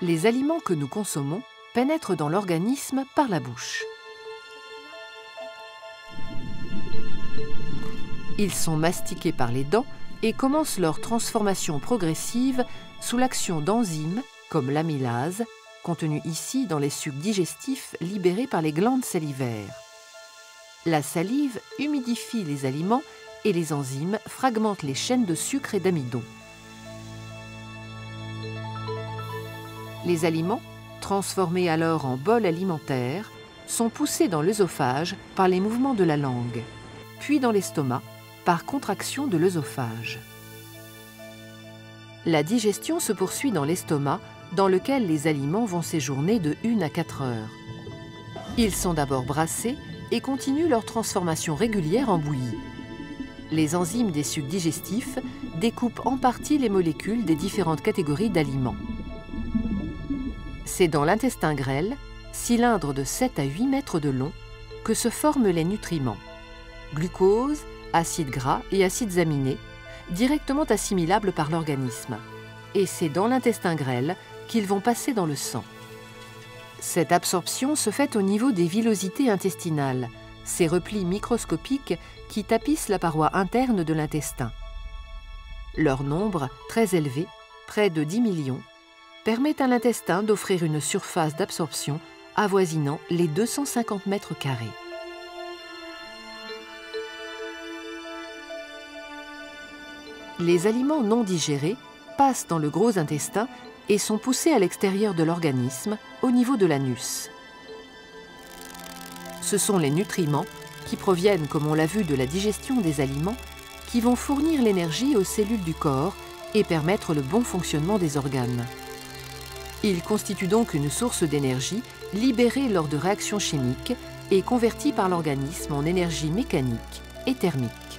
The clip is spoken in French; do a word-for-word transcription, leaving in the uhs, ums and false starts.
Les aliments que nous consommons pénètrent dans l'organisme par la bouche. Ils sont mastiqués par les dents et commencent leur transformation progressive sous l'action d'enzymes comme l'amylase, contenue ici dans les sucs digestifs libérés par les glandes salivaires. La salive humidifie les aliments et les enzymes fragmentent les chaînes de sucre et d'amidon. Les aliments, transformés alors en bol alimentaire, sont poussés dans l'œsophage par les mouvements de la langue, puis dans l'estomac par contraction de l'œsophage. La digestion se poursuit dans l'estomac, dans lequel les aliments vont séjourner de une à quatre heures. Ils sont d'abord brassés et continuent leur transformation régulière en bouillie. Les enzymes des sucs digestifs découpent en partie les molécules des différentes catégories d'aliments. C'est dans l'intestin grêle, cylindre de sept à huit mètres de long, que se forment les nutriments. Glucose, acides gras et acides aminés, directement assimilables par l'organisme. Et c'est dans l'intestin grêle qu'ils vont passer dans le sang. Cette absorption se fait au niveau des villosités intestinales, ces replis microscopiques qui tapissent la paroi interne de l'intestin. Leur nombre, très élevé, près de dix millions, permet à l'intestin d'offrir une surface d'absorption avoisinant les deux cent cinquante mètres carrés. Les aliments non digérés passent dans le gros intestin et sont poussés à l'extérieur de l'organisme, au niveau de l'anus. Ce sont les nutriments, qui proviennent, comme on l'a vu, de la digestion des aliments, qui vont fournir l'énergie aux cellules du corps et permettre le bon fonctionnement des organes. Ils constituent donc une source d'énergie libérée lors de réactions chimiques et convertie par l'organisme en énergie mécanique et thermique.